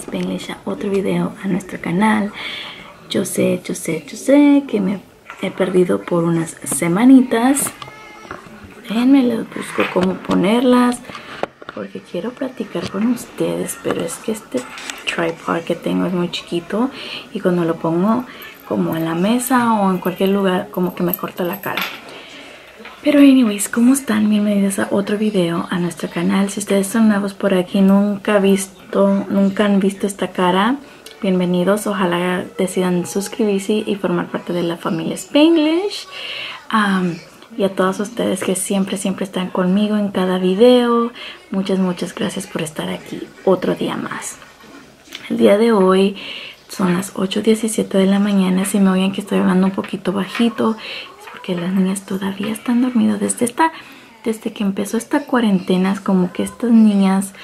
Spanglish a otro video a nuestro canal. Yo sé que me he perdido por unas semanitas. Déjenme, les busco cómo ponerlas porque quiero platicar con ustedes, pero es que este tripod que tengo es muy chiquito y cuando lo pongo como en la mesa o en cualquier lugar como que me corta la cara. Pero anyways, ¿cómo están? Bienvenidos a otro video a nuestro canal. Si ustedes son nuevos por aquí, nunca han visto esta cara, bienvenidos. Ojalá decidan suscribirse y formar parte de la familia Spanglish. Y a todos ustedes que siempre están conmigo en cada video, muchas gracias por estar aquí otro día más. El día de hoy son las 8:17 de la mañana. Si me oyen que estoy hablando un poquito bajito, que las niñas todavía están dormidas. Desde que empezó esta cuarentena, es como que estas niñas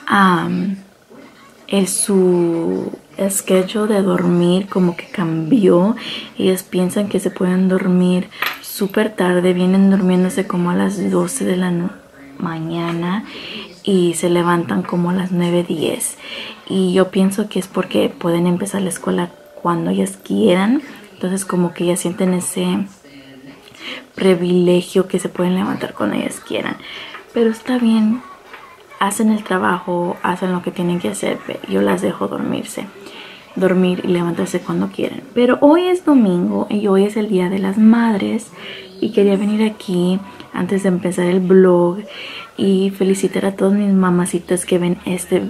su schedule de dormir como que cambió. Ellas piensan que se pueden dormir súper tarde, vienen durmiéndose como a las 12 de la mañana y se levantan como a las 9:10, y yo pienso que es porque pueden empezar la escuela cuando ellas quieran. Entonces como que ellas sienten ese privilegio que se pueden levantar cuando ellas quieran, pero está bien, hacen el trabajo, hacen lo que tienen que hacer. Yo las dejo dormir y levantarse cuando quieran. Pero hoy es domingo y hoy es el Día de las Madres y quería venir aquí antes de empezar el vlog y felicitar a todas mis mamacitas que ven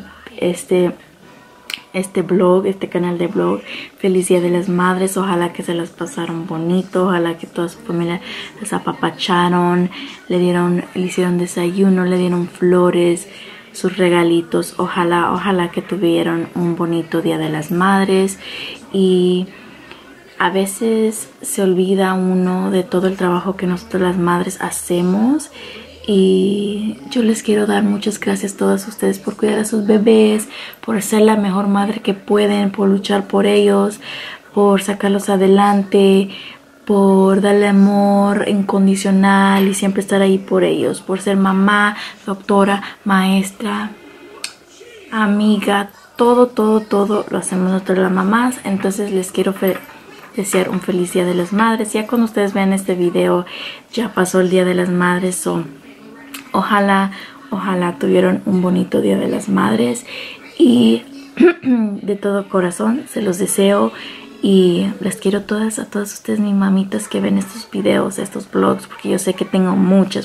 este vlog, este canal de vlog. Feliz Día de las Madres. Ojalá que se las pasaron bonito, ojalá que toda su familia las apapacharon, le hicieron desayuno, le dieron flores, sus regalitos. Ojalá que tuvieron un bonito Día de las Madres. Y a veces se olvida uno de todo el trabajo que nosotros las madres hacemos. Y yo les quiero dar muchas gracias a todas ustedes por cuidar a sus bebés, por ser la mejor madre que pueden, por luchar por ellos, por sacarlos adelante, por darle amor incondicional y siempre estar ahí por ellos, por ser mamá, doctora, maestra, amiga, todo lo hacemos nosotros las mamás. Entonces les quiero desear un feliz Día de las Madres. Ya cuando ustedes vean este video ya pasó el Día de las Madres. Ojalá tuvieron un bonito Día de las Madres y de todo corazón se los deseo y les quiero a todas ustedes, mis mamitas que ven estos videos, estos vlogs, porque yo sé que tengo muchas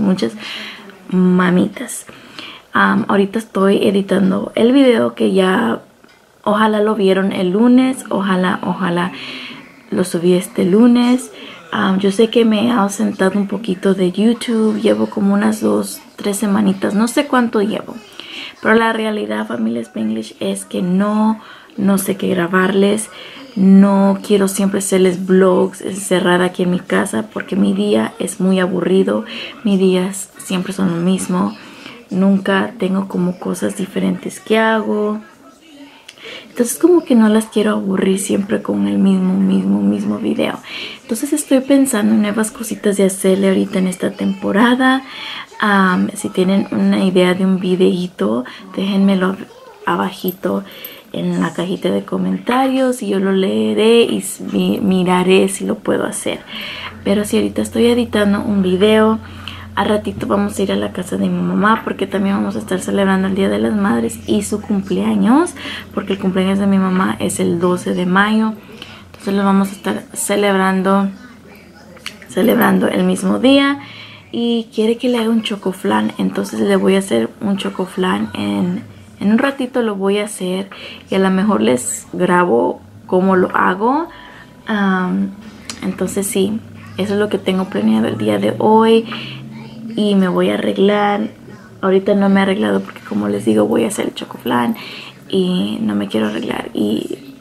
mamitas. Ahorita estoy editando el video que ya ojalá lo vieron el lunes, ojalá lo subí este lunes. Yo sé que me he ausentado un poquito de YouTube, llevo como unas 2-3 semanitas, no sé cuánto llevo, pero la realidad, familia Spanglish, es que no sé qué grabarles. No quiero siempre hacerles vlogs encerrada aquí en mi casa porque mi día es muy aburrido, mis días siempre son lo mismo, nunca tengo como cosas diferentes que hago. Entonces como que no las quiero aburrir siempre con el mismo video. Entonces estoy pensando en nuevas cositas de hacerle ahorita en esta temporada. Si tienen una idea de un videíto, déjenmelo abajito en la cajita de comentarios y yo lo leeré y miraré si lo puedo hacer. Pero si ahorita estoy editando un video, a ratito vamos a ir a la casa de mi mamá porque también vamos a estar celebrando el Día de las Madres y su cumpleaños, porque el cumpleaños de mi mamá es el 12 de mayo. Entonces lo vamos a estar celebrando el mismo día y quiere que le haga un chocoflan. Entonces le voy a hacer un chocoflan en un ratito, lo voy a hacer y a lo mejor les grabo cómo lo hago. Entonces sí, eso es lo que tengo planeado el día de hoy. Y me voy a arreglar. Ahorita no me he arreglado porque, como les digo, voy a hacer el chocoflan y no me quiero arreglar y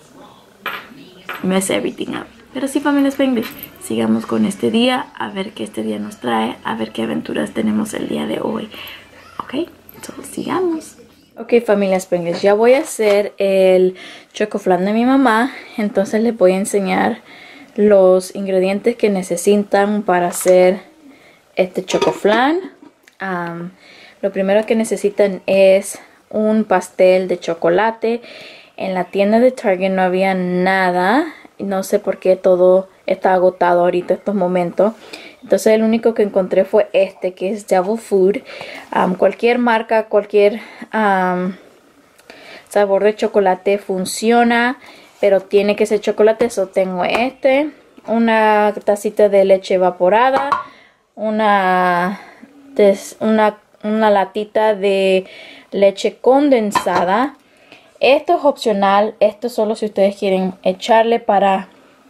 mess everything up. Pero sí, familia Spanglish, sigamos con este día, a ver qué este día nos trae, a ver qué aventuras tenemos el día de hoy. Ok, entonces sigamos. Ok, familia Spanglish, ya voy a hacer el chocoflan de mi mamá. Entonces les voy a enseñar los ingredientes que necesitan para hacer este chocoflan. Lo primero que necesitan es un pastel de chocolate. En la tienda de Target no había nada. No sé por qué todo está agotado ahorita en estos momentos. Entonces el único que encontré fue este, que es Devil Food. Cualquier marca, cualquier sabor de chocolate funciona, pero tiene que ser chocolate. So tengo este, una tacita de leche evaporada, una latita de leche condensada. Esto es opcional, esto solo si ustedes quieren echarle para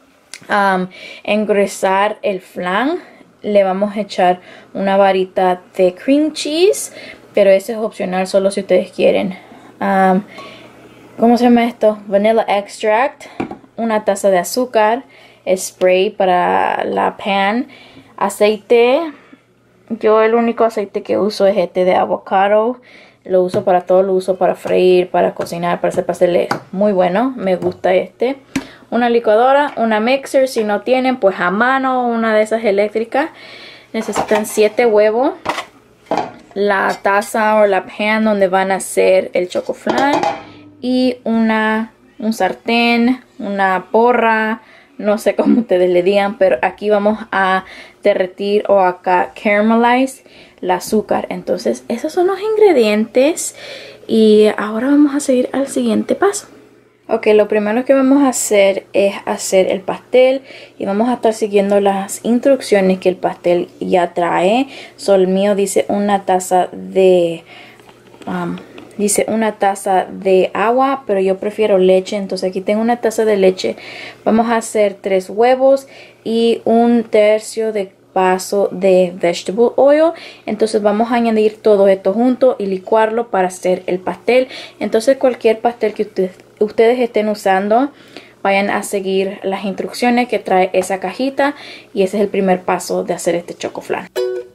engrosar el flan. Le vamos a echar una varita de cream cheese, pero ese es opcional solo si ustedes quieren. ¿Cómo se llama esto? Vanilla extract, una taza de azúcar, spray para la pan, aceite. Yo el único aceite que uso es este de avocado. Lo uso para todo, lo uso para freír, para cocinar, para hacer pasteles. Muy bueno, me gusta este. Una licuadora, una mixer, si no tienen, pues a mano, una de esas eléctricas. Necesitan 7 huevos. La taza o la pan donde van a hacer el choco flan. Y un sartén, una porra, no sé cómo ustedes le digan, pero aquí vamos a derretir o acá caramelize el azúcar. Entonces esos son los ingredientes y ahora vamos a seguir al siguiente paso. Ok, lo primero que vamos a hacer es hacer el pastel y vamos a estar siguiendo las instrucciones que el pastel ya trae. El mío dice una taza de agua, pero yo prefiero leche, entonces aquí tengo una taza de leche. Vamos a hacer 3 huevos y 1/3 de vaso de vegetable oil. Entonces vamos a añadir todo esto junto y licuarlo para hacer el pastel. Entonces cualquier pastel que ustedes estén usando, vayan a seguir las instrucciones que trae esa cajita y ese es el primer paso de hacer este choco flan.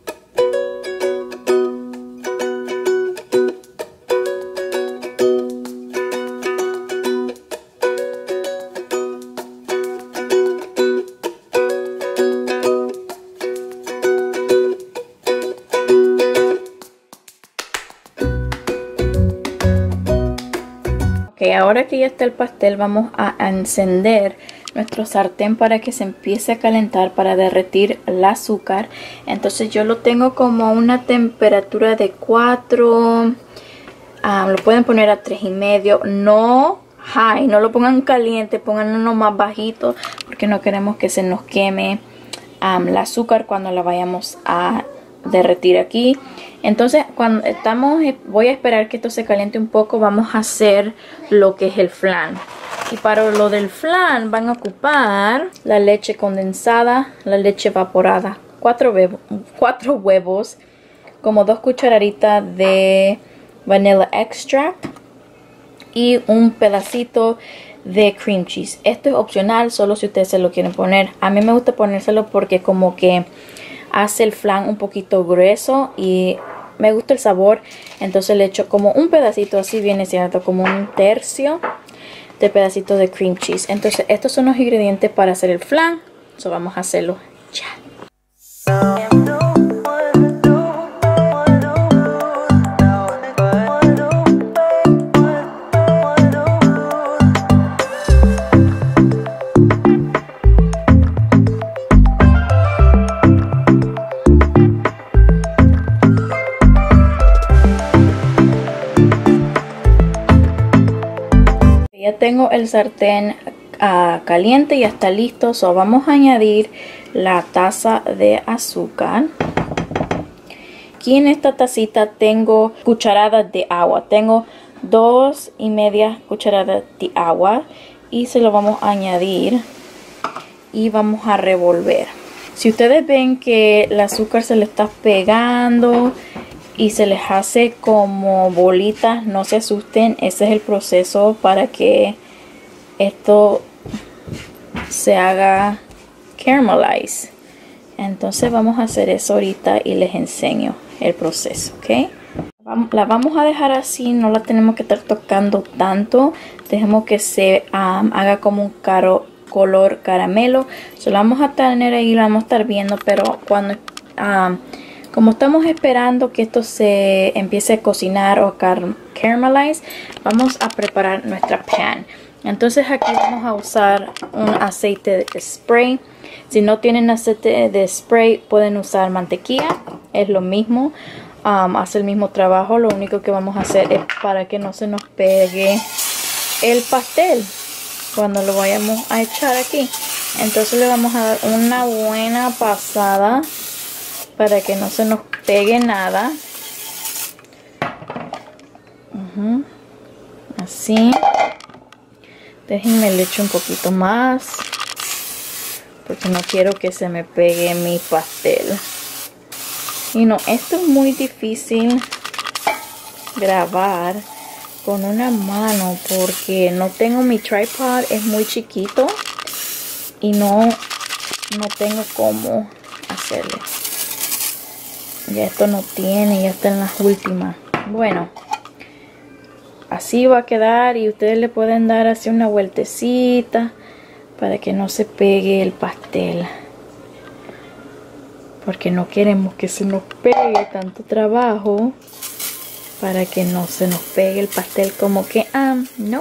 Ahora que ya está el pastel, vamos a encender nuestro sartén para que se empiece a calentar para derretir el azúcar. Entonces yo lo tengo como a una temperatura de 4, lo pueden poner a 3,5, no high, no lo pongan caliente, pónganlo más bajito porque no queremos que se nos queme el azúcar cuando la vayamos a derretir aquí. Entonces cuando voy a esperar que esto se caliente un poco. Vamos a hacer lo que es el flan, y para lo del flan van a ocupar la leche condensada, la leche evaporada, 4 huevos, como 2 cucharaditas de vanilla extract y un pedacito de cream cheese. Esto es opcional, solo si ustedes se lo quieren poner. A mí me gusta ponérselo porque como que hace el flan un poquito grueso y me gusta el sabor. Entonces le echo como un pedacito, así viene siendo como 1/3 de pedacito de cream cheese. Entonces estos son los ingredientes para hacer el flan. Vamos a hacerlo ya. Ya tengo el sartén caliente y ya está listo. Vamos a añadir la taza de azúcar. Aquí en esta tacita tengo cucharadas de agua. Tengo 2,5 cucharadas de agua y se lo vamos a añadir y vamos a revolver. Si ustedes ven que el azúcar se le está pegando y se les hace como bolitas, no se asusten. Ese es el proceso para que esto se haga caramelize. Entonces vamos a hacer eso ahorita y les enseño el proceso, ¿ok? La vamos a dejar así, no la tenemos que estar tocando tanto. Dejemos que se haga como un color caramelo. Lo vamos a tener ahí, lo vamos a estar viendo, pero cuando como estamos esperando que esto se empiece a cocinar o caramelize, vamos a preparar nuestra pan. Entonces aquí vamos a usar un aceite de spray. Si no tienen aceite de spray, pueden usar mantequilla. Es lo mismo, hace el mismo trabajo. Lo único que vamos a hacer es para que no se nos pegue el pastel cuando lo vayamos a echar aquí. Entonces le vamos a dar una buena pasada para que no se nos pegue nada. Así. Déjenme le echo un poquito más, porque no quiero que se me pegue mi pastel. Y no, esto es muy difícil grabar con una mano, porque no tengo mi tripod, es muy chiquito y no tengo cómo hacerle. Ya esto no tiene, ya está en las últimas. Bueno, así va a quedar y ustedes le pueden dar así una vueltecita para que no se pegue el pastel, porque no queremos que se nos pegue tanto trabajo, para que no se nos pegue el pastel como que no.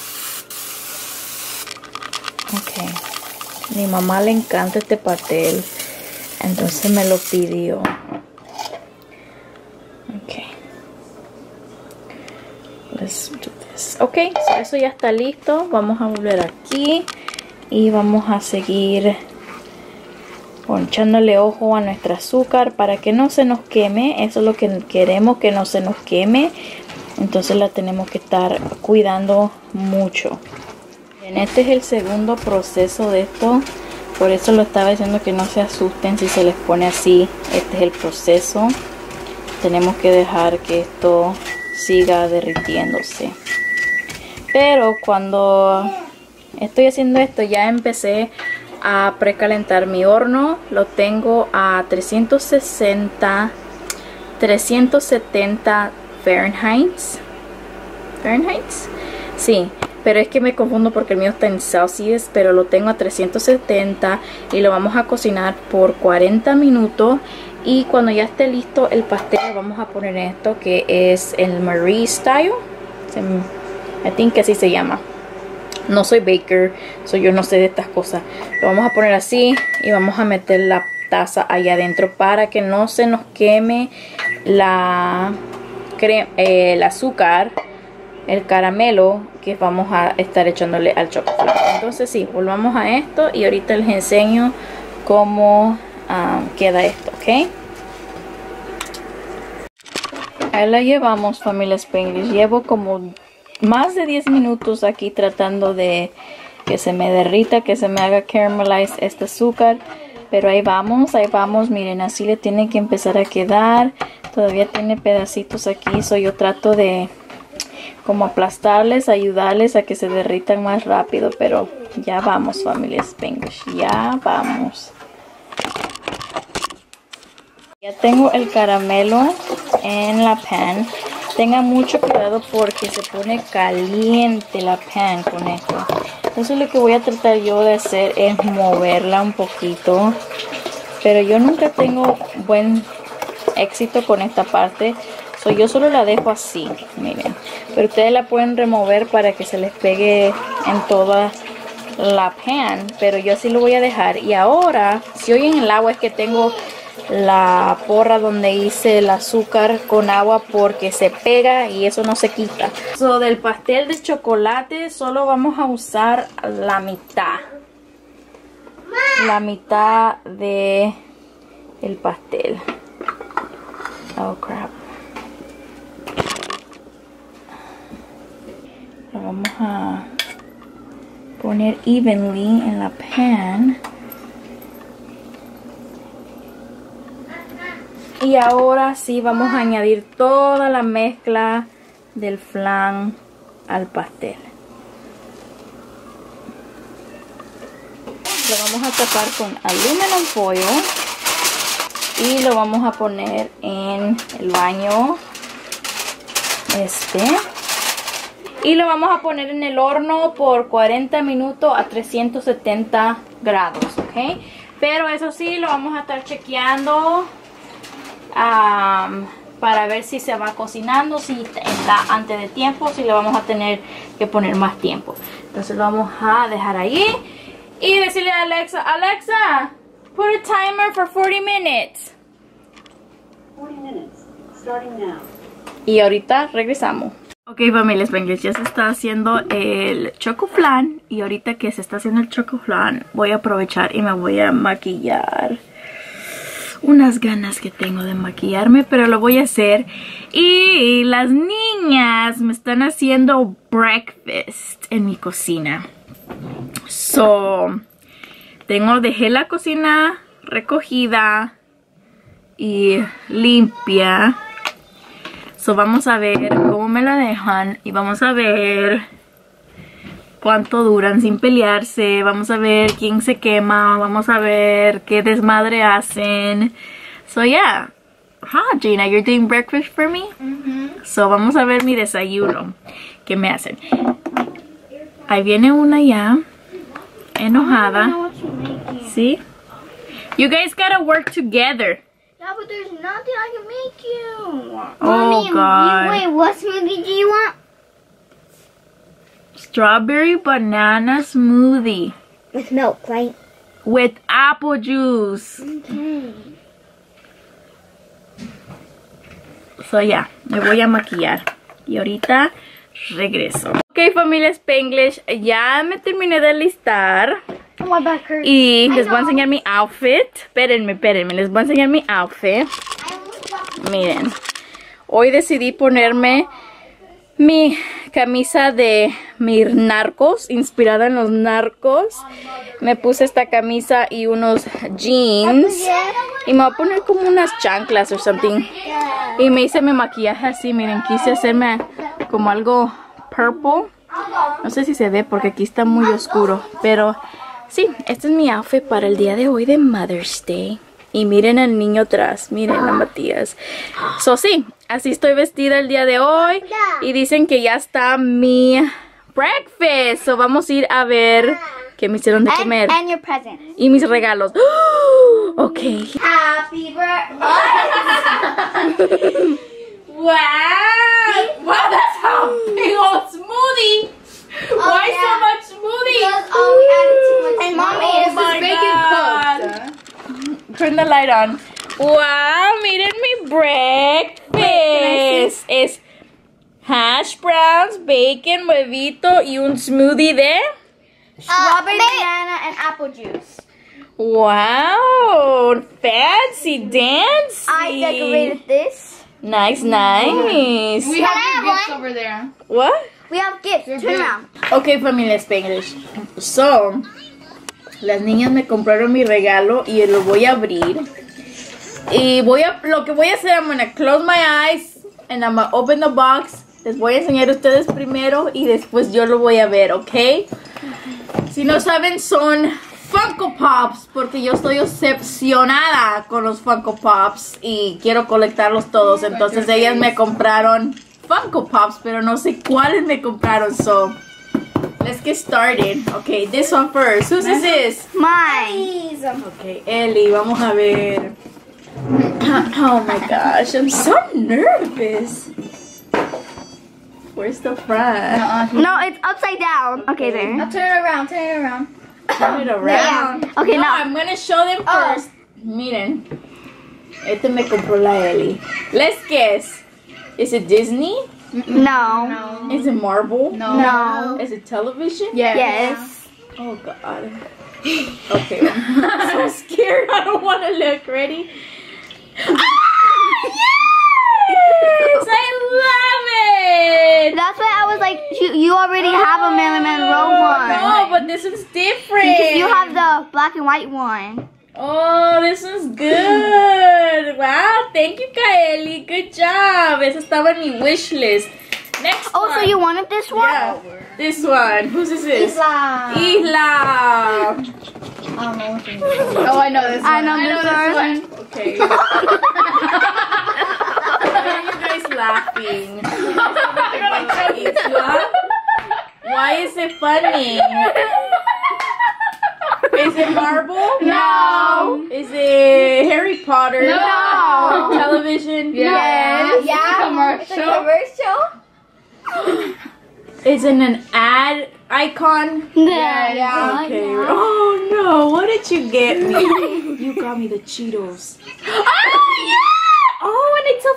Ok, mi mamá le encanta este pastel, entonces me lo pidió. Ok, let's do this. Ok, so eso ya está listo. Vamos a volver aquí y vamos a seguir echándole ojo a nuestro azúcar para que no se nos queme. Eso es lo que queremos, que no se nos queme. Entonces la tenemos que estar cuidando mucho. Bien, este es el segundo proceso de esto. Por eso lo estaba diciendo, que no se asusten si se les pone así. Este es el proceso. Tenemos que dejar que esto siga derritiéndose. Pero cuando estoy haciendo esto, ya empecé a precalentar mi horno. Lo tengo a 370 370 Fahrenheit. Sí, pero es que me confundo porque el mío está en Celsius, pero lo tengo a 370 y lo vamos a cocinar por 40 minutos. Y cuando ya esté listo el pastel, vamos a poner esto que es el Marie Style. I think que así se llama. No soy baker, yo no sé de estas cosas. Lo vamos a poner así y vamos a meter la taza allá adentro para que no se nos queme el azúcar, el caramelo que vamos a estar echándole al chocolate. Entonces sí, volvamos a esto y ahorita les enseño cómo queda esto, ¿ok? Ahí la llevamos, familia Spanglish. Llevo como más de 10 minutos aquí tratando de que se me derrita, que se me haga caramelize este azúcar. Pero ahí vamos, miren, así le tiene que empezar a quedar. Todavía tiene pedacitos aquí, yo trato de como aplastarles, ayudarles a que se derritan más rápido. Pero ya vamos, familia Spanglish, ya vamos. Ya tengo el caramelo en la pan. Tengan mucho cuidado porque se pone caliente la pan con esto. Entonces lo que voy a tratar yo de hacer es moverla un poquito. Pero yo nunca tengo buen éxito con esta parte. Yo solo la dejo así, miren. Pero ustedes la pueden remover para que se les pegue en toda la pan. Pero yo así lo voy a dejar. Y ahora, si oyen el agua, es que tengo la porra donde hice el azúcar con agua porque se pega y eso no se quita. Del pastel de chocolate solo vamos a usar la mitad. La mitad de el pastel. Oh crap. Lo vamos a poner evenly en la pan. Y ahora sí vamos a añadir toda la mezcla del flan al pastel. Lo vamos a tapar con aluminum foil y lo vamos a poner en el baño y lo vamos a poner en el horno por 40 minutos a 370 grados, ¿ok? Pero eso sí, lo vamos a estar chequeando para ver si se va cocinando, si está antes de tiempo, si le vamos a tener que poner más tiempo. Entonces lo vamos a dejar ahí y decirle a Alexa, Alexa, put a timer for 40 minutes. 40 minutes, starting now. Y ahorita regresamos. Ok, familia Spanglish, ya se está haciendo el choco flan. Y ahorita que se está haciendo el choco flan, voy a aprovechar y me voy a maquillar. Unas ganas que tengo de maquillarme, pero lo voy a hacer. Y las niñas me están haciendo breakfast en mi cocina. Dejé la cocina recogida y limpia. Vamos a ver cómo me la dejan y vamos a ver cuánto duran sin pelearse. Vamos a ver quién se quema. Vamos a ver qué desmadre hacen. Yeah. Gina, you're doing breakfast for me? Vamos a ver mi desayuno. ¿Qué me hacen? Ahí viene una ya. Enojada. ¿Sí? You guys gotta work together. Yeah, but there's nothing I can make you. Oh, God. Wait, what smoothie do you want? Strawberry banana smoothie. With milk, right? With apple juice. Okay. Yeah, me voy a maquillar. Y ahorita regreso. Ok, familia Spanglish, ya me terminé de alistar. Oh, my back hurts. Y les voy a enseñar mi outfit. Espérenme, les voy a enseñar mi outfit. Miren, hoy decidí ponerme mi camisa de mis narcos, inspirada en los narcos. Me puse esta camisa y unos jeans. Y me voy a poner como unas chanclas o something. Y me hice mi maquillaje así, miren, quise hacerme como algo purple. No sé si se ve porque aquí está muy oscuro, pero sí, este es mi outfit para el día de hoy de Mother's Day. Y miren al niño atrás, miren a Matías. Sí, así estoy vestida el día de hoy. Y dicen que ya está mi breakfast. Vamos a ir a ver qué me hicieron de comer. And your present. Y mis regalos. Ok. Happy birthday. Wow! Wow, that's a big old smoothie! Why yeah. so much smoothie? Oh, we added too much. And Mommy, oh is my this bacon God. cooked? Turn the light on. Wow, miren mi breakfast. Es hash browns, bacon, huevito y un smoothie de Strawberry, banana, and apple juice. wow, fancy dancy. I decorated this. Nice, nice. We Can have I your have gifts one? over there. What? We have gifts. Turn around. Ok, familia Spanglish. Las niñas me compraron mi regalo y lo voy a abrir. Y lo que voy a hacer, I'm gonna close my eyes and I'm gonna open the box. Les voy a enseñar a ustedes primero y después yo lo voy a ver, ¿ok? Si no saben, son Funko Pops, porque yo estoy obsesionada con los Funko Pops y quiero colectarlos todos. Entonces ellas me compraron Funko Pops, pero no sé cuáles me compraron. Let's get started. Okay, this one first. Whose is this? Mine. Okay, Ellie, vamos a ver. Oh my gosh, I'm so nervous. Where's the front? No, it's upside down. Okay, there. Turn it around, turn it around. Turn it around. Okay, No, now. I'm gonna show them first. Miren. Este me compró la Ellie. Let's guess. Is it Disney? No. Is it Marvel? No. Is it television? Yes. Oh God. Okay. I'm so scared. I don't want to look. Ready? Ah! Yes! I love it! That's why I was like, you already have a Marilyn Monroe one. No, but this one's different. Because you have the black and white one. Oh, this one's good. Wow, thank you, Kaeli. Good job. Esa estaba en mi wish list. Next Oh, one. so you wanted this one? Yeah, this one. Whose is this? Isla. Isla. Oh, I know this one. I know this one. Okay. Why are you guys laughing? Isla? Why is it funny? Is it Marvel? No. Is it Harry Potter? No. on television? Yeah. It's a commercial. Isn't an ad icon? Yeah. Okay. Oh no, what did you get me? You got me the Cheetos. Oh yeah! Oh, and it's a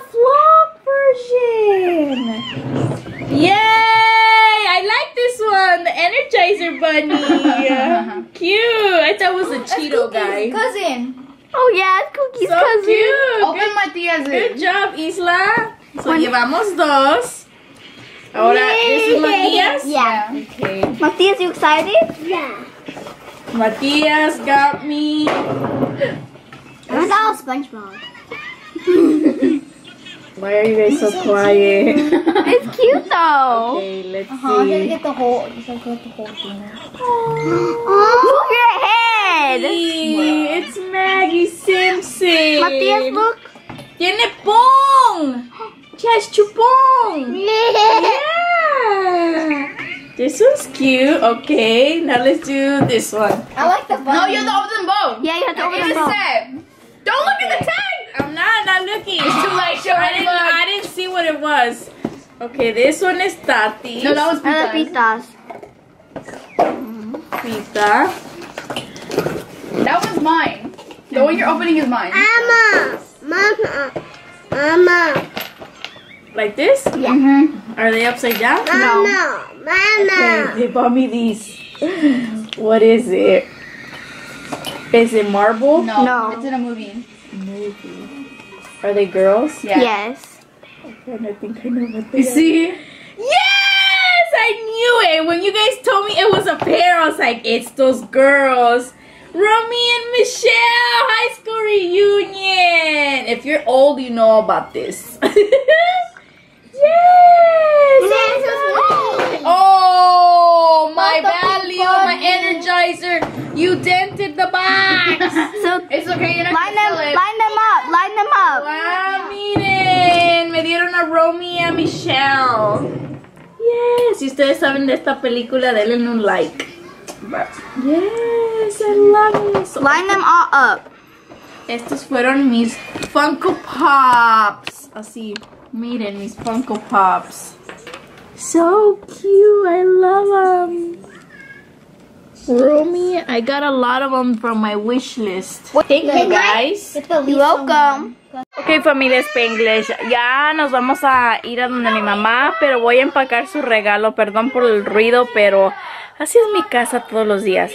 vlog version. Yay! I like this one, the Energizer Bunny. Cute. I thought it was a Cheeto guy. Cousin. Oh yeah, it's Cookie's So cousin. cute. Open Matias. Good job, Isla. So llevamos dos. Ahora, this is Matias. Yeah. Okay. Matias, you excited? Yeah. Matias got me. That's all SpongeBob. Why are you guys so quiet? It's cute though. Okay, let's You gotta see. get the whole. You gotta get the whole thing. Look your head. Hey, it's Maggie Simpson. Matias, look. Tiene pong. She has chupong. Yeah. This one's cute. Okay, now let's do this one. I like the. No, you have to open them both. Yeah, you have to open It's them the both. same. Don't look at the tag. I'm not looking. It's too late. Show I me. didn't see what it was. Okay, this one is Tati. No, that was Another pizza. pitas. Pita. That one's mine. The one you're opening is mine. Mama. Like this? Mm-hmm. Are they upside down? No. Okay, they bought me these. What is it? Is it marble? No. It's in a movie. Movie. Are they girls? Yeah. Yes. And I think I know what they You see? Yes! I knew it! When you guys told me it was a pair, I was like, it's those girls. Romy and Michelle high school reunion. If you're old, you know about this. Yes! Oh, my value, my Energizer. You dented the box. So It's okay. You're not line gonna them sell it. up. Line them up. Wow, miren, me dieron a Romy y a Michelle. Yes, si ustedes saben de esta película, denle un like. Yes, I love it. So, Line them all up. estos fueron mis Funko Pops. Así, miren mis Funko Pops. So cute, I love them. Romy, I got a lot of them from my wish list. Thank you guys. You're welcome. Ok, familia Spanglish, ya nos vamos a ir a donde mi mamá, pero voy a empacar su regalo. Perdón por el ruido, pero así es mi casa todos los días.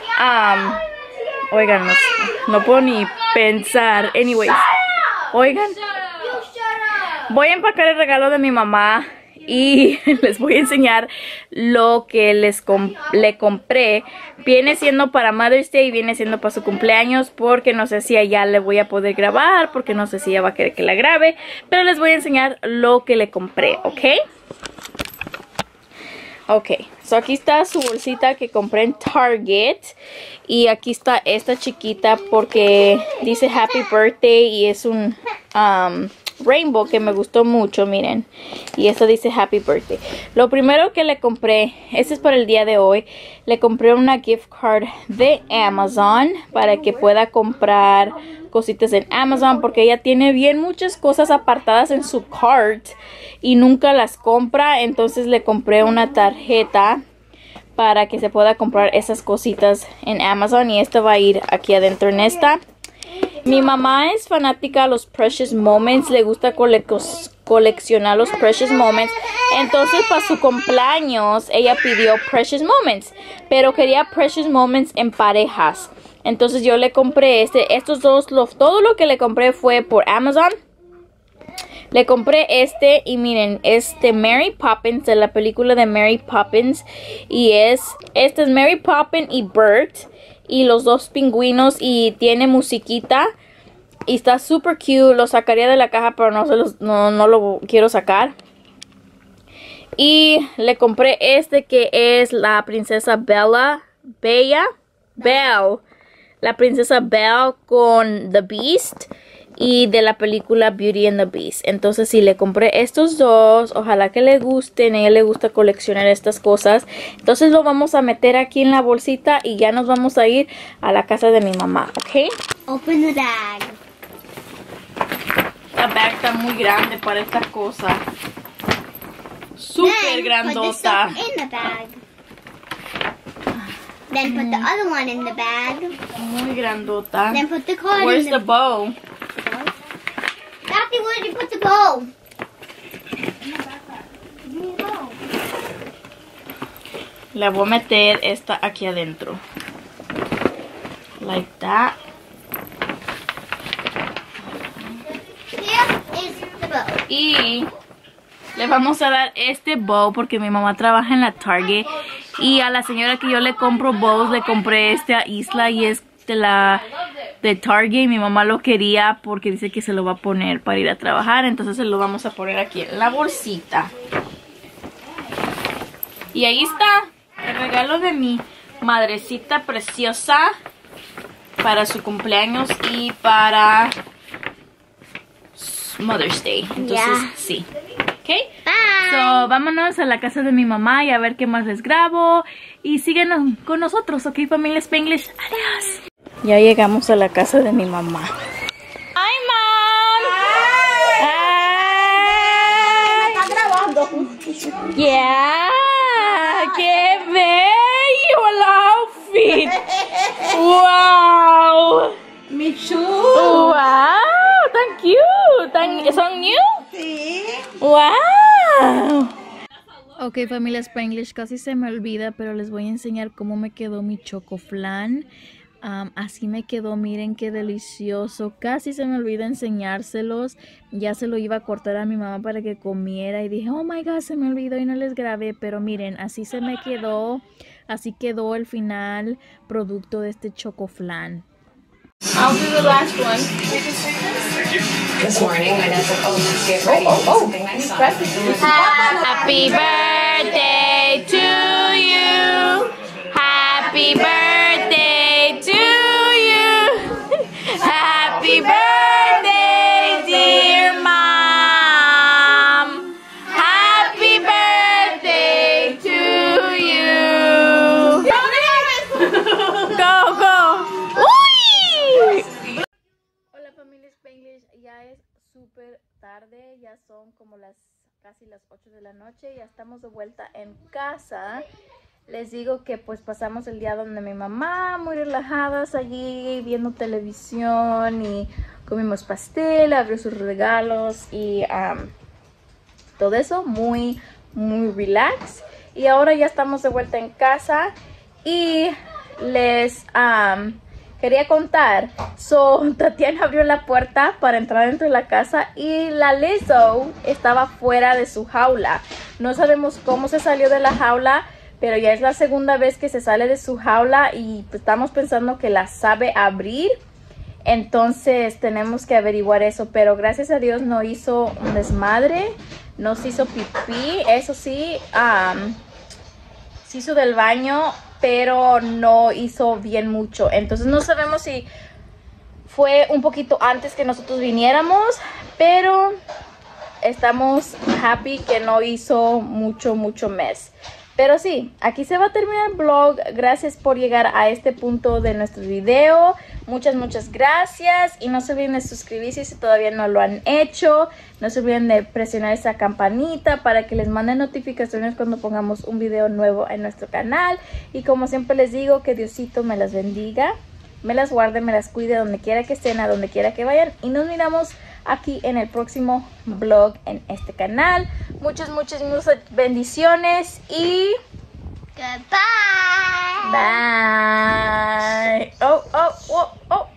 Oigan, no puedo ni pensar. Anyways, oigan, voy a empacar el regalo de mi mamá y les voy a enseñar lo que le compré. Viene siendo para Mother's Day y viene siendo para su cumpleaños, porque no sé si allá le voy a poder grabar, porque no sé si ella va a querer que la grabe, pero les voy a enseñar lo que le compré, ¿ok? Ok, so aquí está su bolsita que compré en Target. Y aquí está esta chiquita porque dice Happy Birthday y es un rainbow que me gustó mucho, miren. Y esta dice Happy Birthday. Lo primero que le compré, este es para el día de hoy, le compré una gift card de Amazon para que pueda comprar cositas en Amazon, porque ella tiene bien muchas cosas apartadas en su cart y nunca las compra. Entonces le compré una tarjeta para que se pueda comprar esas cositas en Amazon, y esta va a ir aquí adentro en esta. Mi mamá es fanática de los Precious Moments, le gusta coleccionar los Precious Moments. Entonces para su cumpleaños ella pidió Precious Moments, pero quería Precious Moments en parejas. Entonces yo le compré estos dos, todo lo que le compré fue por Amazon. Le compré este y miren, Mary Poppins, de la película de Mary Poppins. Y este es Mary Poppins y Bert, y los dos pingüinos, y tiene musiquita. Y está super cute, lo sacaría de la caja, pero no lo quiero sacar. Y le compré que es la princesa Belle. La princesa Belle con The Beast, y de la película Beauty and the Beast. Entonces sí, le compré estos dos. Ojalá que le gusten. A ella le gusta coleccionar estas cosas. Entonces lo vamos a meter aquí en la bolsita y ya nos vamos a ir a la casa de mi mamá, ¿ok? Open the bag. bag está muy grande para esta cosa. Súper grandota. Put the stuff in the bag. Then put the other one in the bag. Muy grandota. Then put the card Where's in the bow? Daddy, where did you put the bow? Le voy a meter esta aquí adentro. Like that. Here is the bow. Y le vamos a dar este bow porque mi mamá trabaja en la Target. Y a la señora que yo le compro bows, le compré este a Isla y es de Target. Mi mamá lo quería porque dice que se lo va a poner para ir a trabajar. Entonces se lo vamos a poner aquí en la bolsita. Y ahí está el regalo de mi madrecita preciosa para su cumpleaños y para Mother's Day. Entonces, Yeah. sí. ¿Ok? Bye. So, vámonos a la casa de mi mamá y a ver qué más les grabo. Y síguenos con nosotros, ¿ok, familia Spanglish? Adiós. Ya llegamos a la casa de mi mamá. ¡Hi, Mom! ¡Hi! ¿Está grabando? ¡Yeah! ¡Qué bello el outfit! ¡Wow! Mi chu. ¡Wow! ¡Tan cute! ¿Son new? Sí. ¡Wow! Ok, familia Spanglish, casi se me olvida, pero les voy a enseñar cómo me quedó mi chocoflan. Así me quedó, miren qué delicioso. Casi se me olvida enseñárselos. Ya se lo iba a cortar a mi mamá para que comiera y dije, oh my god, se me olvidó y no les grabé. Pero miren, así se me quedó. Así quedó el final producto de este chocoflan. I'll do the last one. This morning, my dad said, "Oh, let's get ready. Something nice on." Happy birthday to you. Happy birthday to you. Happy birthday, dear mom. Happy birthday to you. Go, go. ¡Uy! Hola familia Spanglish, ya es súper tarde, ya son como casi las 8 de la noche, ya estamos de vuelta en casa. Les digo que pues pasamos el día donde mi mamá, muy relajadas allí, viendo televisión y comimos pastel, abrió sus regalos y todo eso, muy relax. Y ahora ya estamos de vuelta en casa y les quería contar. Tatiana abrió la puerta para entrar dentro de la casa y la Lizzo estaba fuera de su jaula. No sabemos cómo se salió de la jaula, pero ya es la segunda vez que se sale de su jaula y pues, estamos pensando que la sabe abrir. Entonces tenemos que averiguar eso, pero gracias a Dios no hizo un desmadre, no se hizo pipí. Eso sí, se hizo del baño, pero no hizo bien mucho. Entonces no sabemos si fue un poquito antes que nosotros viniéramos, pero estamos happy que no hizo mucho mess. Pero sí, aquí se va a terminar el vlog. Gracias por llegar a este punto de nuestro video. Muchas gracias. Y no se olviden de suscribirse si todavía no lo han hecho. No se olviden de presionar esa campanita para que les manden notificaciones cuando pongamos un video nuevo en nuestro canal. Y como siempre les digo, que Diosito me las bendiga, me las guarde, me las cuide donde quiera que estén, a donde quiera que vayan. Y nos miramos aquí en el próximo vlog en este canal. Muchas bendiciones y Goodbye. bye. Oh.